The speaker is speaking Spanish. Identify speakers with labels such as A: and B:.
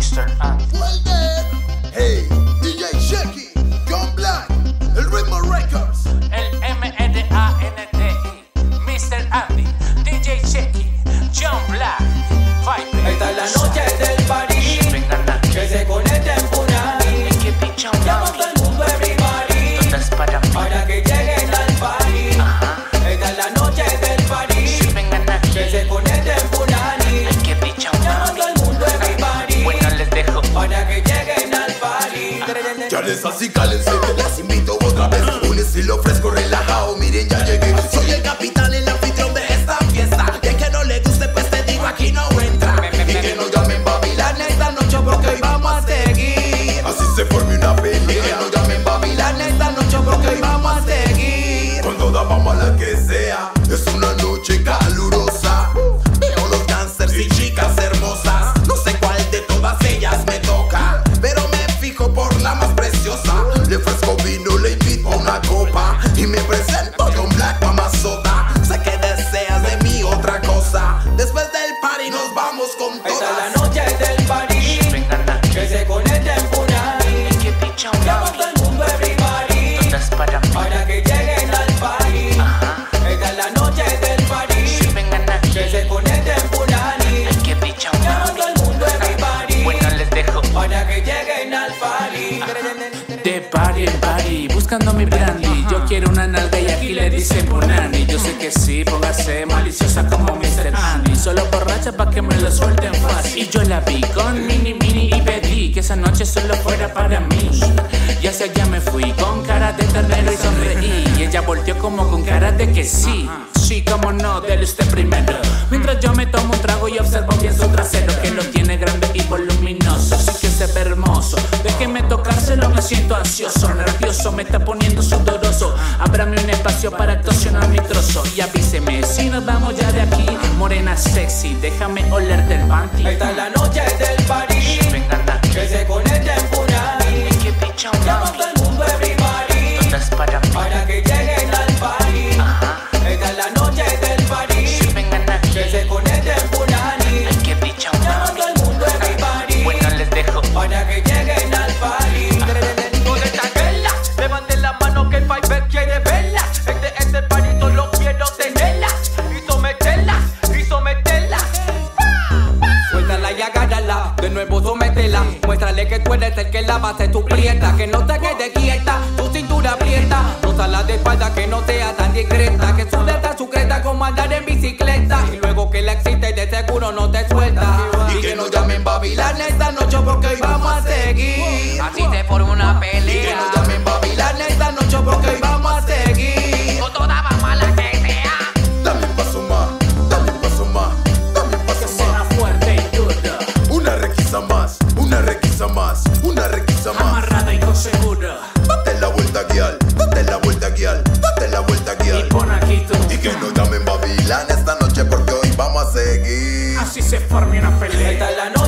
A: Mr. Andy.
B: Hey, DJ Checky, John Black, el Ritmo Records,
A: El M-E-D-A-N-D-I, Mr. Andy, DJ Checky, John Black,
C: Esta es la noche del party, que se conecten Punani. Llama a todo el mundo, everybody, para que lleguen al party. Esta es la noche del party, que se conecten Punani. Llama a todo el mundo, everybody, para que lleguen al party.
B: ya les así cálense, las invito otra vez. Un estilo fresco, relajado, miren ya llegué. Soy el capitán, el anfitrión de esta fiesta. Y el que no le guste, pues te digo aquí no entra. Y que no llamen Babilán esta noche porque hoy vamos a seguir. Así se forme una pelea. Y que no llamen Babilán esta noche porque hoy vamos a seguir. Con toda vamos a la que sea. Es una noche calurosa. Veo los dancers y chicas hermosas. No sé cuál de todas ellas me toca, pero me fijo por la más preciosa. Le ofrezco vino, le invito a una copa y me presento John Black, mamazota. Sé que deseas de mí otra cosa. Después del party nos vamos con
C: Esta es
B: todas.
C: la noche del party, que se conecten Punani. Llama a todo el mundo, everybody, para que lleguen al party. Esta es la noche del party, que se conecten Punani. Llama a todo el mundo, everybody, para que lleguen al party.
A: De party en party, buscando mi brandy. Yo quiero una nalga y aquí le dicen Punani. Yo sé que sí, póngase maliciosa como Mr. Andy. Solo borracha pa' que me lo suelten fácil. Y yo la vi con mini y pedí que esa noche solo fuera para mí. Y hacia allá me fui con cara de ternero y sonreí. Y ella volteó como con cara de que sí. Sí, como no, dele usted primero. Mientras yo me tomo un trago y observo bien su trasero, que lo tiene grande y voluminoso. Sí que se ve hermoso. Déjeme tocárselo, me siento ansioso, nervioso, me está poniendo sudoroso. Ábrame un espacio para actuacionar mi trozo y avíseme si nos vamos ya de aquí. Morena sexy, déjame olerte el panty.
C: Esta es la noche del party, que se conecten Punani. Llama a todo el mundo, everybody, para que lleguen al party. Esta es la noche del party, que se conecten Punani. Llama a todo el mundo, everybody, para que lleguen al party. ¿Dónde están verlas? Levanten la mano que el Piper quiere verlas. Este party solo quiero tenerlas y someterlas, Suéltala y agárrala, de nuevo sométela. Muéstrale que tú eres el que la base tu prieta. Que no te quede quieta, tu cintura aprieta. Rózala de espalda, que no sea tan discreta. Que suelta su creta como andar en bicicleta. Y luego que la existe de seguro no te suelta.
B: Y que no llamen Babilán esta noche porque hoy vamos a seguir.
C: Así se forma una
B: Y que
C: pelea.
B: no llamen Babilán esta noche porque hoy vamos a seguir.
C: Con toda vamos a la que sea.
B: Dame un paso más, dame un paso más, dame un paso
A: Será
B: más.
A: fuerte y dura,
B: Una requisa más, una requisa más, una requisa más.
A: amarrada y con seguro.
B: Date la vuelta, guial, date la vuelta, guial, date la vuelta,
A: Y
B: guial.
A: pon aquí tú.
B: Y que no llamen Babilán esta noche porque hoy vamos a seguir.
A: Así se forma una pelea.
C: Esta es la